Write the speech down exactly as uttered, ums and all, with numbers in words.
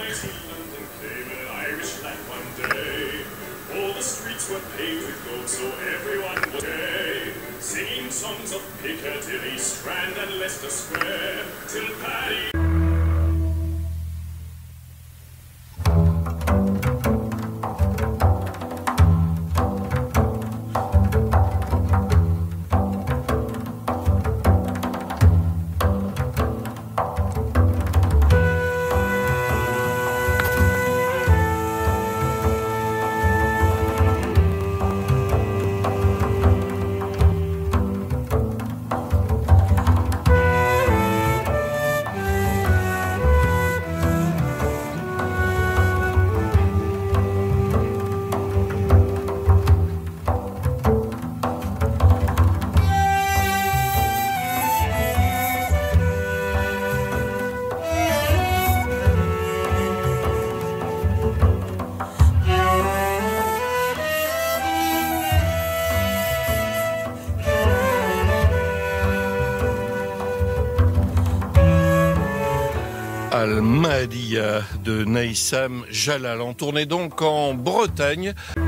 to London came an Irish lad one day. All the streets were paved with gold, so everyone was gay, singing songs of Piccadilly, Strand and Leicester Square, till Paddy... Al-Mahdiya de Naïsam Jalal, en tournée donc en Bretagne.